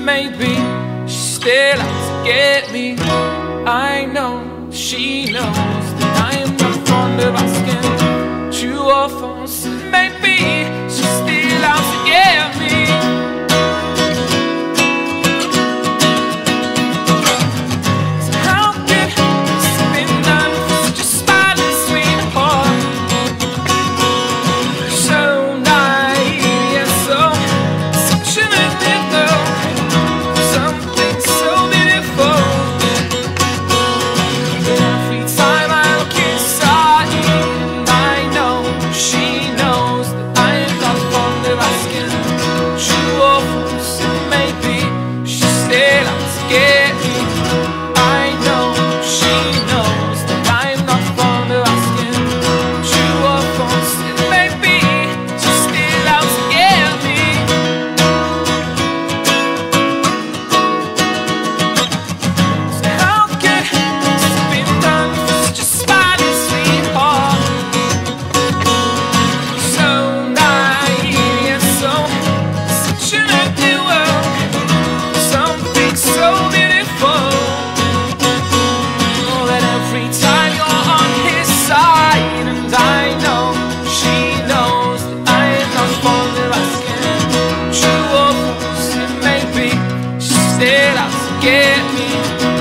maybe she's still out to get me. I know she knows that I am not fond of asking true or false. Maybe she's still out to get me. So how could this have been done for such a smiling sweetheart? So naive, yeah, so such an underdog. Something so beautiful. Every time I look inside, and I know she knows that I am not fond of asking true or false. And maybe she's still out to get me. I know she knows that I am not fond of asking true or false. And maybe she's still out to get me. So how could this have been done for such a smiling sweetheart? So naive, and so such an empty world. Something so beautiful. Oh, that every time you're on his side, and I know she knows that I am not fond of asking true or false. And maybe she's still out to get me.